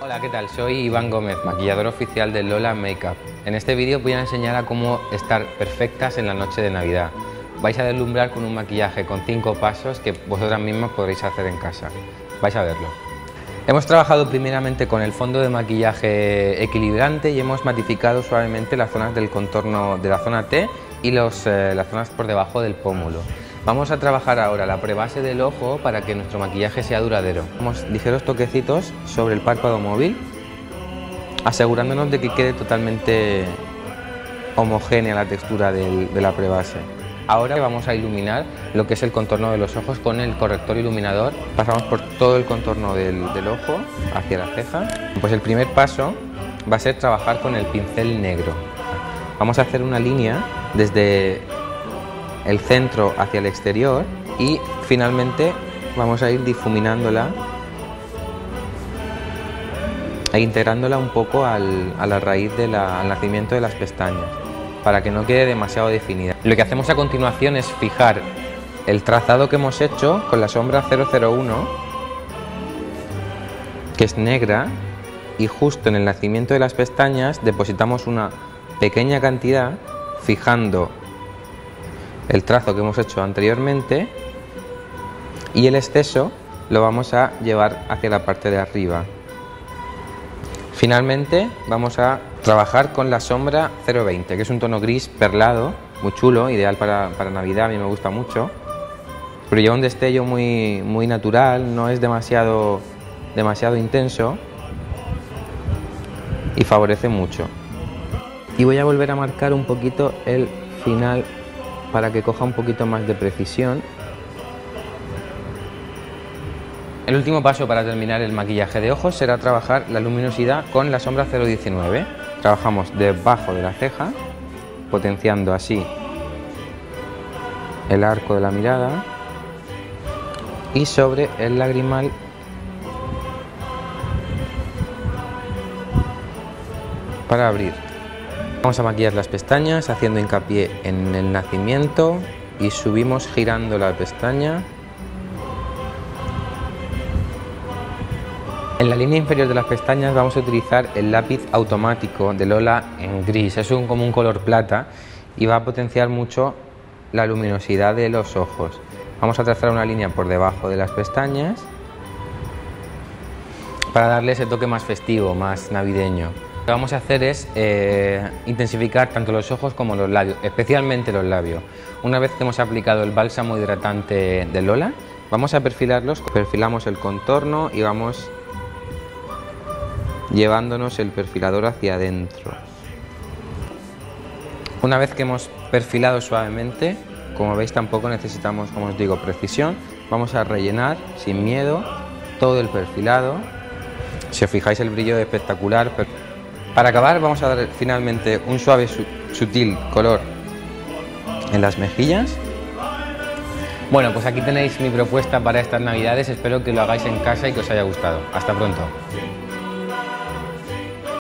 Hola, ¿qué tal? Soy Iván Gómez, maquillador oficial de Lola Makeup. En este vídeo voy a enseñar a cómo estar perfectas en la noche de Navidad. Vais a deslumbrar con un maquillaje con 5 pasos que vosotras mismas podréis hacer en casa. Vais a verlo. Hemos trabajado primeramente con el fondo de maquillaje equilibrante y hemos matificado suavemente las zonas del contorno de la zona T y las zonas por debajo del pómulo. Vamos a trabajar ahora la prebase del ojo para que nuestro maquillaje sea duradero. Damos ligeros toquecitos sobre el párpado móvil, asegurándonos de que quede totalmente homogénea la textura de la prebase. Ahora vamos a iluminar lo que es el contorno de los ojos con el corrector iluminador. Pasamos por todo el contorno del ojo hacia la ceja. Pues el primer paso va a ser trabajar con el pincel negro. Vamos a hacer una línea desde el centro hacia el exterior y finalmente vamos a ir difuminándola e integrándola un poco a la raíz al nacimiento de las pestañas, para que no quede demasiado definida. Lo que hacemos a continuación es fijar el trazado que hemos hecho con la sombra 001, que es negra, y justo en el nacimiento de las pestañas depositamos una pequeña cantidad fijando el trazo que hemos hecho anteriormente, y el exceso lo vamos a llevar hacia la parte de arriba. Finalmente vamos a trabajar con la sombra 020, que es un tono gris perlado, muy chulo, ideal para Navidad, a mí me gusta mucho, pero lleva un destello muy natural, no es demasiado intenso y favorece mucho. Y voy a volver a marcar un poquito el final para que coja un poquito más de precisión. El último paso para terminar el maquillaje de ojos será trabajar la luminosidad con la sombra 019. Trabajamos debajo de la ceja, potenciando así el arco de la mirada, y sobre el lagrimal para abrir. Vamos a maquillar las pestañas haciendo hincapié en el nacimiento y subimos girando la pestaña. En la línea inferior de las pestañas vamos a utilizar el lápiz automático de Lola en gris. Es como un color plata y va a potenciar mucho la luminosidad de los ojos. Vamos a trazar una línea por debajo de las pestañas para darle ese toque más festivo, más navideño. Lo que vamos a hacer es intensificar tanto los ojos como los labios, especialmente los labios. Una vez que hemos aplicado el bálsamo hidratante de Lola, vamos a perfilarlos. Perfilamos el contorno y vamos llevándonos el perfilador hacia adentro. Una vez que hemos perfilado suavemente, como veis tampoco necesitamos, como os digo, precisión, vamos a rellenar sin miedo todo el perfilado. Si os fijáis, el brillo es espectacular. Para acabar vamos a dar finalmente un suave sutil color en las mejillas. Bueno, pues aquí tenéis mi propuesta para estas navidades, espero que lo hagáis en casa y que os haya gustado. Hasta pronto.